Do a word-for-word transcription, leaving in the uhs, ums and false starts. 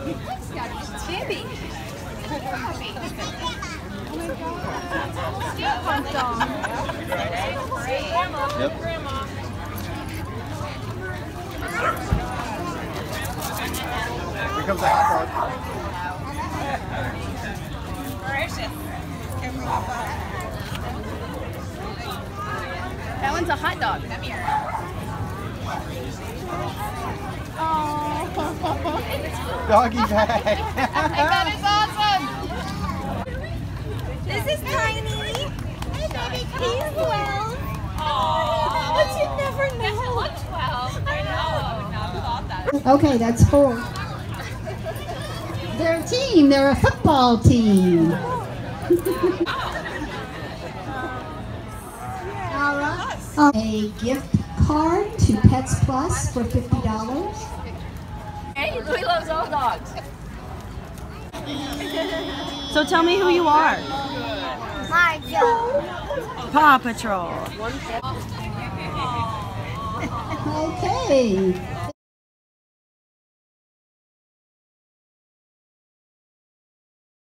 Baby. Yep. Here comes the hot dog. That one's a hot dog. Come here. Oh. Doggy bag. That is awesome. This is Tiny. Hey, baby, he's twelve. Oh, But you never know. twelve. I know. Never thought that. Okay, that's four. They're a team. They're a football team. All right. Uh, a gift card to Pets Plus for fifty dollars. Hey, Louie loves all dogs. So tell me who you are. My job. Paw Patrol. Okay.